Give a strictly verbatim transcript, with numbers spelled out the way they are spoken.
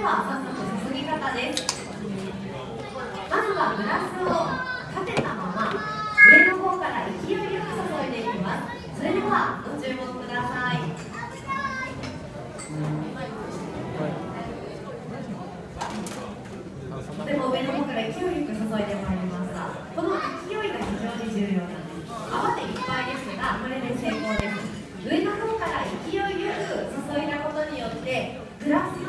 は早速注ぎ方です。まずはグラスを立てたまま上の方から勢いよく注いでいきます。それではご注目ください。とても上の方から勢いよく注いでまいりました。この勢いが非常に重要なんです。泡でいっぱいですが、これで成功です。上の方から勢いよく注いだことによってグラス